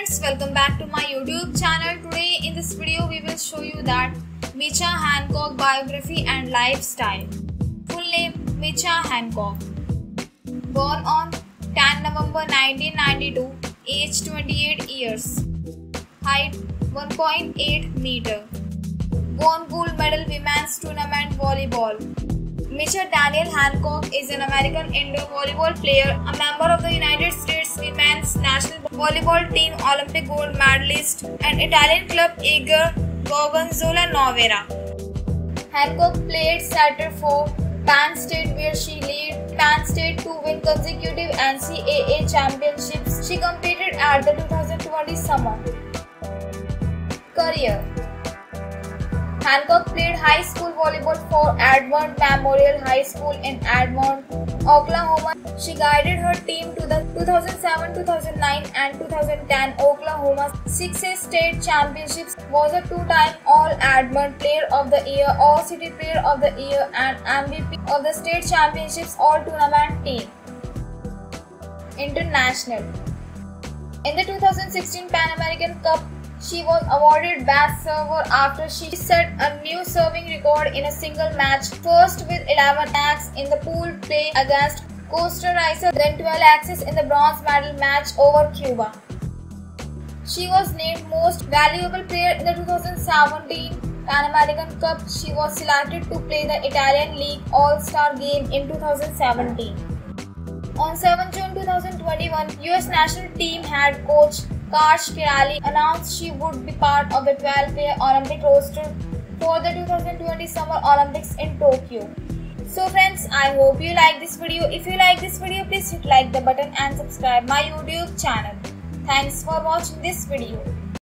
friends, welcome back to my YouTube channel. Today in this video we will show you that Micha Hancock biography and lifestyle. Full name Micha Hancock. Born on 10 November 1992, age 28 years. Height 1.8 meter. Won gold medal women's tournament volleyball. Micha Danielle Hancock is an American indoor volleyball player, a member of the United States women's national volleyball team, Olympic gold medalist, and Italian club Eager Gorgonzola Novara. Hancock played center for Penn State, where she led Penn State to win consecutive NCAA championships. She competed at the 2020 summer. Career. Hancock played high school volleyball for Edmond Memorial High School in Edmond, Oklahoma. She guided her team to the 2007, 2009 and 2010 Oklahoma 6A state championships, was a two-time All-Edmond Player of the Year, All-City Player of the Year and MVP of the state championships all-tournament team. International. In the 2016 Pan American Cup, she was awarded Best Server after she set a new serving record in a single match, first with 11 axes in the pool play against Costa Rica, then 12 axes in the bronze medal match over Cuba. She was named Most Valuable Player in the 2017 Pan American Cup. She was selected to play the Italian League All-Star game in 2017. On 7 June 2021, US national team head coach Karsh Kirali announced she would be part of the 12-player Olympic roster for the 2020 Summer Olympics in Tokyo. So friends, I hope you like this video. If you like this video, please hit like the button and subscribe my YouTube channel. Thanks for watching this video.